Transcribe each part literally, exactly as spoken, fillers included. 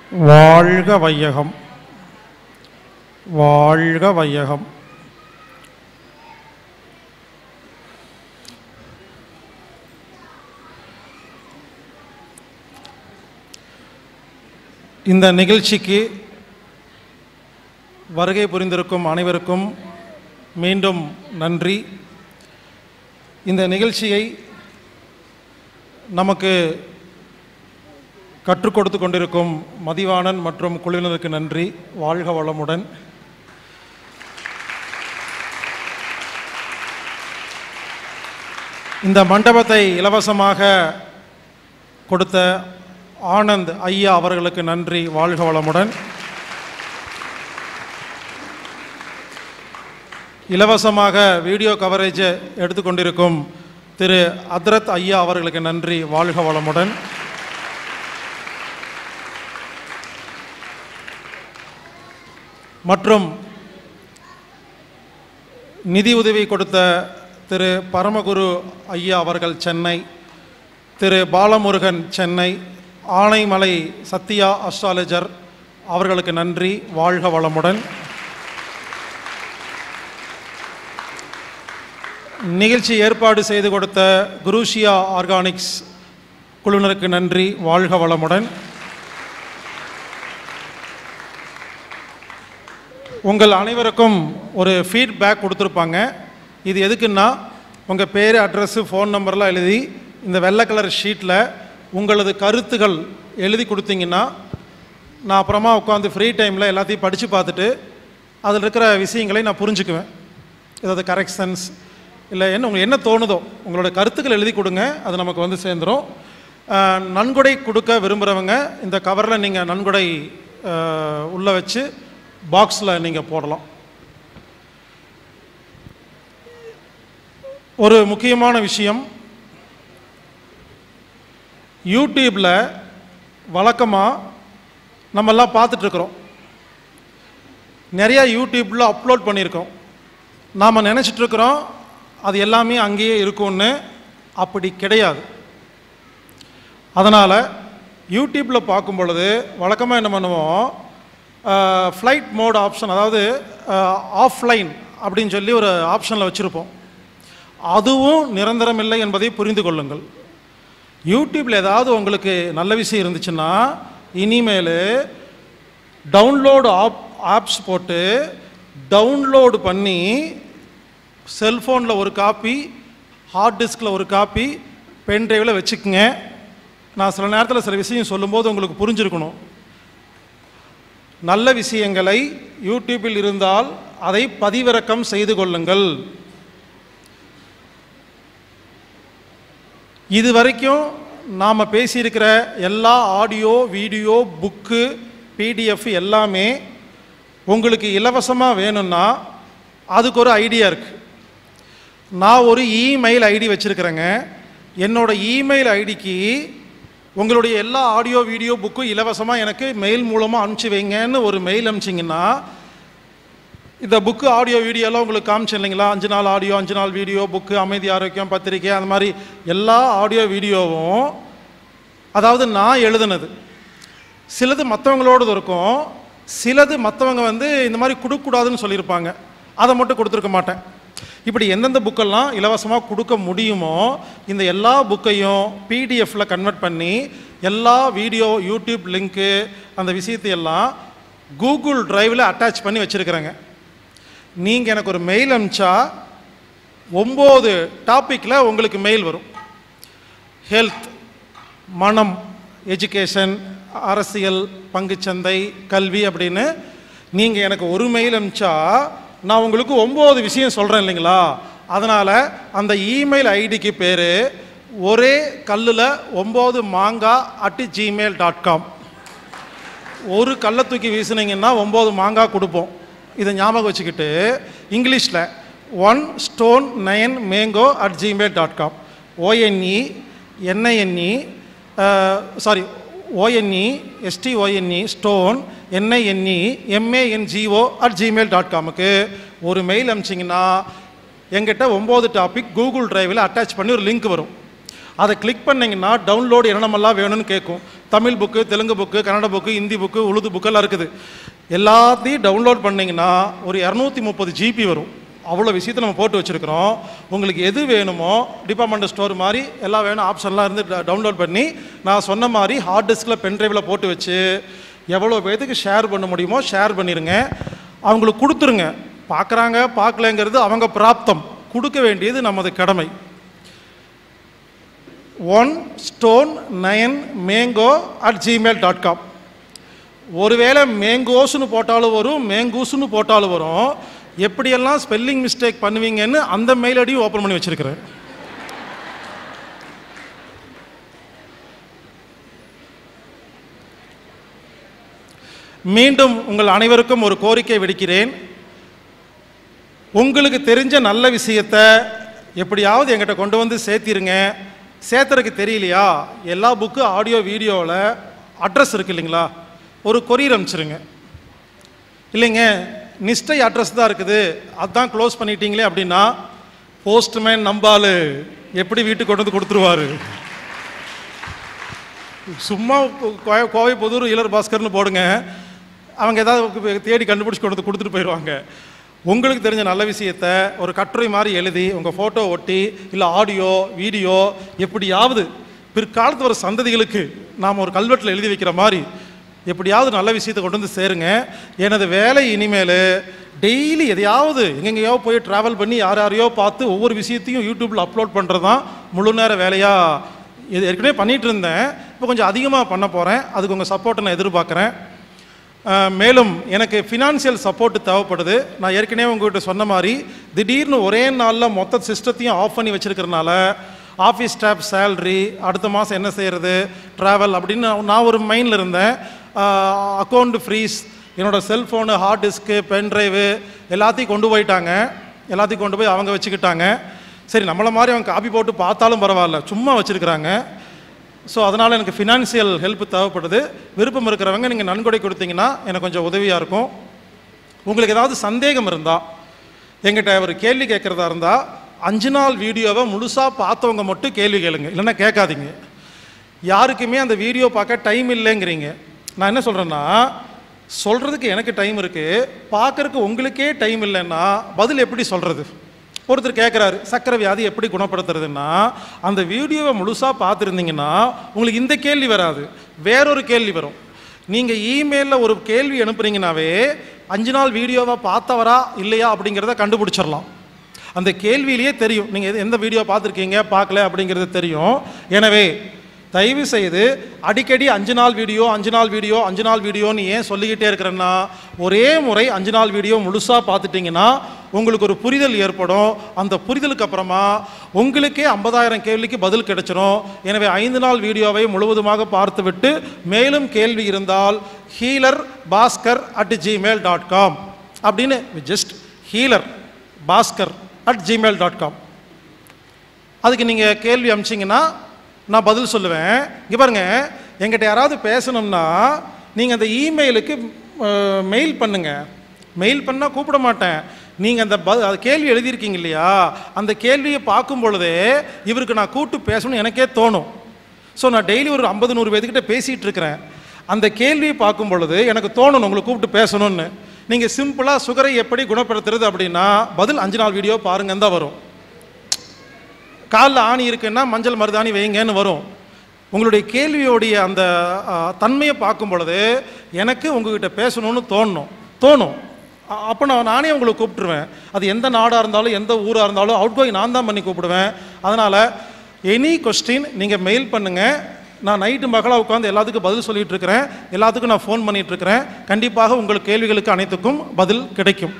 வாழ்க வையகம், வாழ்க வையகம். இந்த நிகழ்ச்சிக்கு வருகை புரிந்திருக்கும் அனைவருக்கும் மீண்டும் நன்றி. இந்த நிகழ்ச்சியை நமக்கு கற்றுக் கொடுத்து கொண்டிருக்கும் மதிவாணன் மற்றும் குழுவினருக்கு நன்றி. வாழ்க வளமுடன். இந்த மண்டபத்தை இலவசமாக கொடுத்த ஆனந்த் ஐயா அவர்களுக்கு நன்றி. வாழ்க வளமுடன். இலவசமாக வீடியோ கவரேஜ் எடுத்துக்கொண்டிருக்கும் திரு அத்ரத் ஐயா அவர்களுக்கு நன்றி. வாழ்க வளமுடன். மற்றும் நிதி உதவி கொடுத்த திரு பரமகுரு ஐயா அவர்கள் சென்னை, திரு பாலமுருகன் சென்னை, ஆனைமலை சத்யா அஸ்ட்ராலஜர் அவர்களுக்கு நன்றி. வாழ்க வளமுடன். நிகழ்ச்சி ஏற்பாடு செய்து கொடுத்த குரூஷியா ஆர்கானிக்ஸ் குழுவினருக்கு நன்றி. வாழ்க வளமுடன். உங்கள் அனைவருக்கும் ஒரு ஃபீட்பேக் கொடுத்துருப்பாங்க. இது எதுக்குன்னா, உங்கள் பேர், அட்ரஸ்ஸு, ஃபோன் நம்பர்லாம் எழுதி இந்த வெள்ளை கலர் ஷீட்டில் உங்களது கருத்துகள் எழுதி கொடுத்தீங்கன்னா, நான் அப்புறமா உட்காந்து ஃப்ரீ டைமில் எல்லாத்தையும் படித்து பார்த்துட்டு அதில் இருக்கிற விஷயங்களை நான் புரிஞ்சுக்குவேன். ஏதாவது கரெக்ஷன்ஸ் இல்லை என்ன உங்களுக்கு என்ன தோணுதோ உங்களோட கருத்துக்கள் எழுதி கொடுங்க. அது நமக்கு வந்து சேர்ந்துடும். நன்கொடை கொடுக்க விரும்புகிறவங்க இந்த கவரில் நீங்கள் நன்கொடை உள்ளே வச்சு பாக்ஸில் நீங்கள் போடலாம். ஒரு முக்கியமான விஷயம், யூடியூப்பில் வழக்கமாக நம்மெல்லாம் பார்த்துட்ருக்குறோம். நிறையா யூடியூப்பில் அப்லோட் பண்ணியிருக்கோம். நாம் நினச்சிட்ருக்குறோம் அது எல்லாமே அங்கேயே இருக்கும்னு. அப்படி கிடையாது. அதனால் யூடியூப்பில் பார்க்கும் பொழுது வழக்கமாக என்ன பண்ணுவோம், ஃப்ளைட் மோட் ஆப்ஷன், அதாவது ஆஃப்லைன் அப்படின்னு சொல்லி ஒரு ஆப்ஷனில் வச்சுருப்போம். அதுவும் நிரந்தரம் இல்லை என்பதை புரிந்து கொள்ளுங்கள். யூடியூப்பில் ஏதாவது உங்களுக்கு நல்ல விஷயம் இருந்துச்சுன்னா இனிமேல் டவுன்லோடு ஆப் ஆப்ஸ் போட்டு டவுன்லோடு பண்ணி செல்ஃபோனில் ஒரு காப்பி, ஹார்ட் டிஸ்கில் ஒரு காப்பி, பென் ட்ரைவில் வச்சுக்கோங்க. நான் சில நேரத்தில் சில விஷயம் சொல்லும்போது உங்களுக்கு புரிஞ்சிருக்கணும். நல்ல விஷயங்களை யூடியூப்பில் இருந்தால் அதை பதிவிறக்கம் செய்து கொள்ளுங்கள். இது வரைக்கும் நாம் பேசியிருக்கிற எல்லா ஆடியோ, வீடியோ, புக்கு, பிடிஎஃப் எல்லாமே உங்களுக்கு இலவசமாக வேணும்னா அதுக்கு ஒரு ஐடியா இருக்குது. நான் ஒரு இமெயில் ஐடி வச்சுருக்கிறேங்க. என்னோட இமெயில் ஐடிக்கு உங்களுடைய எல்லா ஆடியோ, வீடியோ, புக்கும் இலவசமாக எனக்கு மெயில் மூலமாக அனுப்பிச்சி வைங்கன்னு ஒரு மெயில் அனுப்பிச்சிங்கன்னா, இந்த புக்கு, ஆடியோ, வீடியோலாம் உங்களுக்கு காமிச்சு இல்லைங்களா, அஞ்சு நாள் ஆடியோ, அஞ்சு நாள் வீடியோ, புக்கு, அமைதி ஆரோக்கியம், பத்திரிக்கை, அந்த மாதிரி எல்லா ஆடியோ வீடியோவும், அதாவது நான் எழுதுனது. சிலது மற்றவங்களோடது இருக்கும், சிலது மற்றவங்க வந்து இந்த மாதிரி கொடுக்கக்கூடாதுன்னு சொல்லியிருப்பாங்க. அதை மட்டும் கொடுத்துருக்க மாட்டேன். இப்படி எந்தெந்த புக்கெல்லாம் இலவசமாக கொடுக்க முடியுமோ இந்த எல்லா புக்கையும் பிடிஎஃப்பில் கன்வெர்ட் பண்ணி எல்லா வீடியோ, யூடியூப் லிங்க்கு, அந்த விஷயத்தையெல்லாம் கூகுள் டிரைவில் அட்டாச் பண்ணி வச்சுருக்கிறேங்க. நீங்கள் எனக்கு ஒரு மெயில் அனுப்பிச்சா ஒம்பது டாப்பிக்கில் உங்களுக்கு மெயில் வரும். ஹெல்த், மனம், எஜுகேஷன், அரசியல், பங்குச்சந்தை, கல்வி அப்படின்னு நீங்கள் எனக்கு ஒரு மெயில் அனுப்பிச்சா நான் உங்களுக்கு ஒம்பது விஷயம் சொல்கிறேன் இல்லைங்களா. அதனால் அந்த இமெயில் ஐடிக்கு பேர் ஒரே கல்லில் ஒம்பது மாங்காய் அட்டு ஜிமெயில் டாட் காம். ஒரு கல்லை தூக்கி வீசுனீங்கன்னா ஒம்பது மாங்காய் கொடுப்போம். இதை ஞாபகம் வச்சுக்கிட்டு இங்கிலீஷில் one stone nine mango at Gmail dot com. O N E N I N E sorry O N E S T O N E stone N I N E M A N G O at Gmail dot காமுக்கு ஒரு மெயில் அனுப்பிச்சிங்கன்னா எங்கிட்ட ஒம்பது டாபிக் கூகுள் டிரைவில் அட்டாச் பண்ணி ஒரு லிங்க் வரும். அதை கிளிக் பண்ணிங்கன்னா டவுன்லோடு என்னென்னமெல்லாம் வேணும்னு கேட்கும். Tamil book, Telugu book, Kannada book, Hindi book, Urdu புக்கெல்லாம் இருக்குது. எல்லாத்தையும் டவுன்லோட் பண்ணிங்கன்னா ஒரு இரநூத்தி முப்பது ஜிபி வரும். அவ்வளோ விஷயத்தை நம்ம போட்டு வச்சுருக்கிறோம். உங்களுக்கு எது வேணுமோ டிபார்ட்மெண்ட் ஸ்டோர் மாதிரி எல்லாம் வேணும் ஆப்ஷன்லாம் இருந்து டவுன்லோட் பண்ணி நான் சொன்ன மாதிரி ஹார்ட் டிஸ்கில் பென்ட்ரைவில் போட்டு வச்சு எவ்வளோ பேத்துக்கு ஷேர் பண்ண முடியுமோ ஷேர் பண்ணிடுங்க. அவங்களுக்கு கொடுத்துருங்க. பார்க்குறாங்க பார்க்கலங்கிறது அவங்க பிராப்தம், கொடுக்க வேண்டியது நமது கடமை. One stone nine mango at Gmail dot com. ஒருவேளை மேங்கோஸ்னு போட்டாலும் வரும், மேங்கூஸ்னு போட்டாலும் வரும். எப்படியெல்லாம் ஸ்பெல்லிங் மிஸ்டேக் பண்ணுவீங்கன்னு அந்த மெயில் ஐடியும் ஓப்பன் பண்ணி வச்சிருக்கிறேன். மீண்டும் உங்கள் அனைவருக்கும் ஒரு கோரிக்கை விடுக்கிறேன். உங்களுக்கு தெரிஞ்ச நல்ல விஷயத்தை எப்படியாவது எங்கிட்ட கொண்டு வந்து சேர்த்திருங்க. சேர்த்துறதுக்கு தெரியலையா, எல்லா புக்கு ஆடியோ வீடியோவில் அட்ரஸ் இருக்குது இல்லைங்களா, ஒரு கொரியர் அனுப்பிச்சிருங்க. இல்லைங்க நிஷ்டை அட்ரஸ் தான் இருக்குது, அதுதான் க்ளோஸ் பண்ணிட்டீங்களே அப்படின்னா போஸ்ட்மேன் நம்பால் எப்படி வீட்டுக்கு கொண்டு வந்து கொடுத்துருவாரு. சும்மா கோவை புதூர் இளர் பாஸ்கர்னு போடுங்க, அவங்க ஏதாவது தேடி கண்டுபிடிச்சி கொண்டு வந்து கொடுத்துட்டு போயிடுவாங்க. உங்களுக்கு தெரிஞ்ச நல்ல விஷயத்தை ஒரு கட்டுரை மாதிரி எழுதி உங்கள் ஃபோட்டோ ஒட்டி இல்லை ஆடியோ வீடியோ எப்படியாவது பிற்காலத்து வர சந்ததிகளுக்கு நாம் ஒரு கல்வெட்டில் எழுதி வைக்கிற மாதிரி எப்படியாவது நல்ல விஷயத்தை கொண்டு வந்து சேருங்க. எனது வேலை இனிமேல் டெய்லி எதையாவது எங்கெங்கேயோ போய் ட்ராவல் பண்ணி யார் யாரையோ பார்த்து ஒவ்வொரு விஷயத்தையும் யூடியூப்பில் அப்லோட் பண்ணுறது தான் முழு நேர வேலையாக இது ஏற்கனவே பண்ணிகிட்டு இருந்தேன். இப்போ கொஞ்சம் அதிகமாக பண்ண போகிறேன். அதுக்கு உங்கள் சப்போர்ட்டை நான் எதிர்பார்க்குறேன். மேலும் எனக்கு ஃபினான்ஷியல் சப்போர்ட்டு தேவைப்படுது. நான் ஏற்கனவே உங்கள்கிட்ட சொன்ன மாதிரி திடீர்னு ஒரே நாளில் மொத்த சிஸ்டத்தையும் ஆஃப் பண்ணி வச்சுருக்கிறனால ஆஃபீஸ் ஸ்டாஃப் சேல்ரி, அடுத்த மாதம் என்ன செய்கிறது, ட்ராவல் அப்படின்னு நான் ஒரு மைண்டில் இருந்தேன். அக்கௌண்ட் ஃப்ரீஸ், என்னோடய cellphone, hard disk, pen drive எல்லாத்தையும் கொண்டு போயிட்டாங்க. எல்லாத்தையும் கொண்டு போய் அவங்க வச்சுக்கிட்டாங்க. சரி, நம்மளை மாதிரி அவங்க காப்பி போட்டு பார்த்தாலும் பரவாயில்ல, சும்மா வச்சுருக்கிறாங்க. ஸோ அதனால் எனக்கு ஃபினான்ஷியல் ஹெல்ப் தேவைப்படுது. விருப்பம் இருக்கிறவங்க நீங்கள் நன்கொடை கொடுத்தீங்கன்னா எனக்கு கொஞ்சம் உதவியாக இருக்கும். உங்களுக்கு ஏதாவது சந்தேகம் இருந்தால் எங்கிட்ட ஒரு கேள்வி கேட்குறதா இருந்தால் அஞ்சு நாள் வீடியோவை முழுசாக பார்த்தவங்க மட்டும் கேள்வி கேளுங்க, இல்லைன்னா கேட்காதீங்க. யாருக்குமே அந்த வீடியோ பார்க்க டைம் இல்லைங்கிறீங்க. நான் என்ன சொல்கிறேன்னா, சொல்கிறதுக்கு எனக்கு டைம் இருக்குது, பார்க்குறதுக்கு உங்களுக்கே டைம் இல்லைன்னா பதில் எப்படி சொல்கிறது? ஒருத்தர் கேட்குறாரு சக்கரை வியாதி எப்படி குணப்படுத்துறதுன்னா, அந்த வீடியோவை முழுசாக பார்த்துருந்தீங்கன்னா உங்களுக்கு இந்த கேள்வி வராது, வேறொரு கேள்வி வரும். நீங்கள் இமெயிலில் ஒரு கேள்வி அனுப்புறீங்கன்னாவே அஞ்சு நாள் வீடியோவை பார்த்தவரா இல்லையா அப்படிங்கிறத கண்டுபிடிச்சிடலாம். அந்த கேள்வியிலேயே தெரியும் நீங்கள் எந்த வீடியோ பார்த்துருக்கீங்க பார்க்கல அப்படிங்கிறது தெரியும். எனவே தயவு செய்து அடிக்கடி அஞ்சு நாள் வீடியோ அஞ்சு நாள் வீடியோ அஞ்சு நாள் வீடியோன்னு ஏன் சொல்லிக்கிட்டே இருக்கிறேன்னா, ஒரே முறை அஞ்சு நாள் வீடியோ முழுசாக பார்த்துட்டிங்கன்னா உங்களுக்கு ஒரு புரிதல் ஏற்படும். அந்த புரிதலுக்கு அப்புறமா உங்களுக்கே ஐம்பதாயிரம் கேள்விக்கு பதில் கிடைச்சிடும். எனவே ஐந்து நாள் வீடியோவை முழுவதுமாக பார்த்துவிட்டு மேலும் கேள்வி இருந்தால் healer Bhaskar at Gmail dot com அப்படின்னு just healer Bhaskar at Gmail dot com அதுக்கு நீங்கள் கேள்வி அனுப்பிச்சிங்கன்னா நான் பதில் சொல்லுவேன். இங்கே பாருங்கள், எங்கிட்ட யாராவது பேசணும்னா நீங்கள் அந்த இமெயிலுக்கு மெயில் பண்ணுங்கள். மெயில் பண்ணால் கூப்பிட மாட்டேன். நீங்கள் அந்த ப கேள்வி எழுதியிருக்கீங்க இல்லையா, அந்த கேள்வியை பார்க்கும் பொழுதே இவருக்கு நான் கூப்பிட்டு பேசணும்னு எனக்கே தோணும். ஸோ நான் டெய்லி ஒரு ஐம்பது நூறு பேர்த்துக்கிட்ட பேசிகிட்டு இருக்கிறேன். அந்த கேள்வியை பார்க்கும் பொழுது எனக்கு தோணணும் உங்களை கூப்பிட்டு பேசணும்னு. நீங்கள் சிம்பிளாக சுகரை எப்படி குணப்படுத்துறது அப்படின்னா பதில் அஞ்சு நாள் வீடியோ பாருங்கன்னு தான் வரும். காலில் ஆணி இருக்குன்னா மஞ்சள் மருதாணி வைங்கன்னு வரும். உங்களுடைய கேள்வியோடைய அந்த தன்மையை பார்க்கும் பொழுது எனக்கு உங்ககிட்ட பேசணும்னு தோணும் தோணும் அப்போ நான் நானே உங்களை கூப்பிட்டுருவேன். அது எந்த நாடாக இருந்தாலும் எந்த ஊராக இருந்தாலும் அவுட் கோயிங் நான் தான் பண்ணி கூப்பிடுவேன். அதனால் எனி கொஸ்டின் நீங்கள் மெயில் பண்ணுங்கள். நான் நைட்டு மகளாக உட்காந்து எல்லாத்துக்கும் பதில் சொல்லிகிட்டு இருக்கிறேன். எல்லாத்துக்கும் நான் ஃபோன் பண்ணிகிட்டு இருக்கிறேன். கண்டிப்பாக உங்கள் கேள்விகளுக்கு அனைத்துக்கும் பதில் கிடைக்கும்.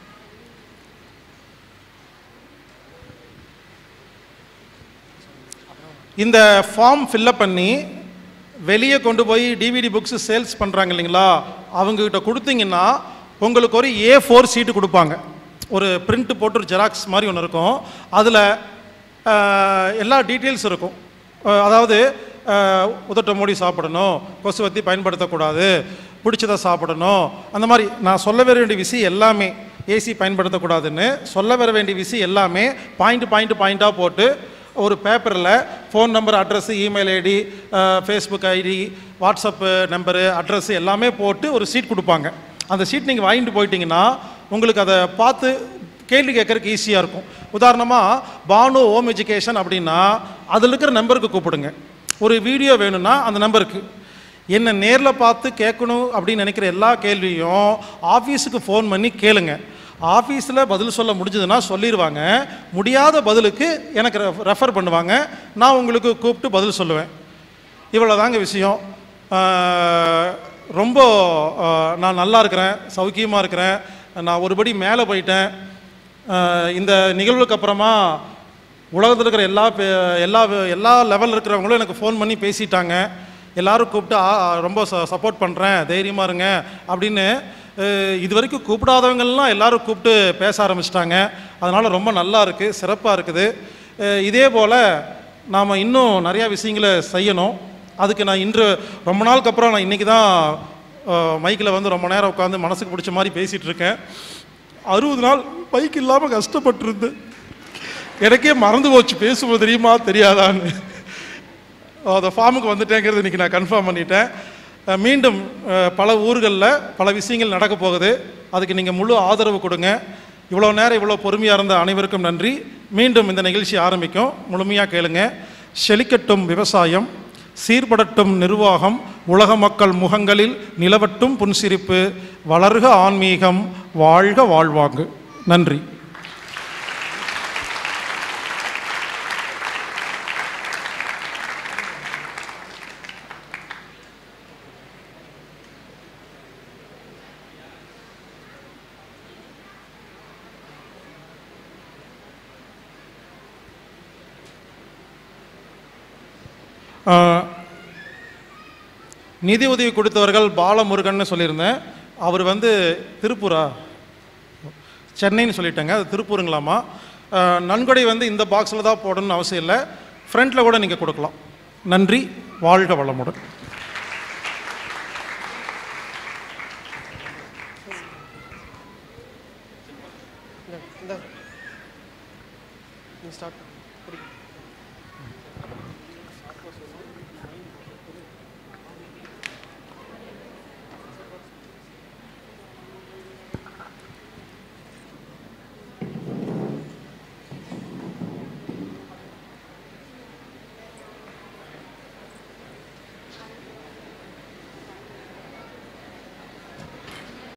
இந்த ஃபார்ம் ஃபில்லப் பண்ணி வெளியே கொண்டு போய் டிவிடி புக்ஸ் சேல்ஸ் பண்ணுறாங்க இல்லைங்களா, அவங்கக்கிட்ட கொடுத்தீங்கன்னா உங்களுக்கு ஒரு ஏ ஃபோர் சீட்டு கொடுப்பாங்க. ஒரு பிரிண்ட் போட்டு ஒரு ஜெராக்ஸ் மாதிரி ஒன்று இருக்கும். அதில் எல்லா டீட்டெயில்ஸ் இருக்கும். அதாவது உதட்ட மூடி சாப்பிடணும், கொசுவத்தி பயன்படுத்தக்கூடாது, பிடிச்சதை சாப்பிடணும், அந்த மாதிரி நான் சொல்ல வர வேண்டிய விஷயம் எல்லாமே, ஏசி பயன்படுத்தக்கூடாதுன்னு சொல்ல வர வேண்டிய விஷயம் எல்லாமே பாயிண்ட் பாயிண்ட் பாயிண்ட்டாக போட்டு ஒரு பேப்பரில் phone number, address, email ID, Facebook ID, WhatsApp number, address எல்லாமே போட்டு ஒரு சீட் கொடுப்பாங்க. அந்த சீட் நீங்கள் வாங்கிட்டு போயிட்டீங்கன்னா உங்களுக்கு அதை பார்த்து கேள்வி கேட்கறதுக்கு ஈஸியாக இருக்கும். உதாரணமாக பானு ஹோம் எஜுகேஷன் அப்படின்னா அதில் இருக்கிற நம்பருக்கு கூப்பிடுங்க. ஒரு வீடியோ வேணும்னா அந்த நம்பருக்கு. என்ன நேரில் பார்த்து கேட்கணும் அப்படின்னு நினைக்கிற எல்லா கேள்வியும் ஆஃபீஸுக்கு ஃபோன் பண்ணி கேளுங்க. ஆஃபீஸில் பதில் சொல்ல முடிஞ்சதுன்னா சொல்லிடுவாங்க. முடியாத பதிலுக்கு எனக்கு ரெஃபர் பண்ணுவாங்க. நான் உங்களுக்கு கூப்பிட்டு பதில் சொல்லுவேன். இவ்வளோ தாங்க விஷயம். ரொம்ப நான் நல்லா இருக்கிறேன், சௌக்கியமாக இருக்கிறேன். நான் ஒருபடி மேலே போயிட்டேன். இந்த நிகழ்வுக்கு அப்புறமா உலகத்தில் இருக்கிற எல்லா எல்லா எல்லா லெவலில் இருக்கிறவங்களும் எனக்கு ஃபோன் பண்ணி பேசிட்டாங்க. எல்லோரும் கூப்பிட்டு ரொம்ப ச சப்போர்ட் பண்ணுறேன், தைரியமாக இருங்க அப்படின்னு இது வரைக்கும் கூப்பிடாதவங்கள்லாம் எல்லோரும் கூப்பிட்டு பேச ஆரம்பிச்சிட்டாங்க. அதனால் ரொம்ப நல்லா இருக்குது, சிறப்பாக இருக்குது. இதே போல் நாம் இன்னும் நிறையா விஷயங்களை செய்யணும். அதுக்கு நான் இன்று ரொம்ப நாளுக்கு அப்புறம் நான் இன்றைக்கி தான் மைக்கில் வந்து ரொம்ப நேரம் உட்காந்து மனசுக்கு பிடிச்ச மாதிரி பேசிகிட்டு இருக்கேன். அறுபது நாள் பைக் இல்லாமல் கஷ்டப்பட்டுருந்து எனக்கே மறந்து போச்சு பேசுவது தெரியுமா தெரியாதான்னு. அந்த ஃபார்முக்கு வந்துட்டேங்கிறது இன்றைக்கி நான் கன்ஃபார்ம் பண்ணிட்டேன். மீண்டும் பல ஊர்களில் பல விஷயங்கள் நடக்க போகுது. அதுக்கு நீங்கள் முழு ஆதரவு கொடுங்க. இவ்வளோ நேரம் இவ்வளோ பொறுமையாக இருந்த அனைவருக்கும் நன்றி. மீண்டும் இந்த நிகழ்ச்சி ஆரம்பிக்கும், முழுமையாக கேளுங்க. செழிக்கட்டும் விவசாயம், சீர்படட்டும் நிர்வாகம், உலக மக்கள் முகங்களில் நிலவட்டும் புன்சிரிப்பு, வளர்க ஆன்மீகம், வாழ்க வாழ்வாங்கு. நன்றி. நிதி உதவி கொடுத்தவர்கள் பாலமுருகன் சொல்லியிருந்தேன். அவர் வந்து திருப்பூரா சென்னைன்னு சொல்லிட்டேங்க, அது திருப்பூருங்களாமா. நன்கொடை வந்து இந்த பாக்ஸில் தான் போடணும்னு அவசியம் இல்லை, ஃப்ரண்ட்டில் கூட நீங்கள் கொடுக்கலாம். நன்றி. வாழ்க வளமுடன்.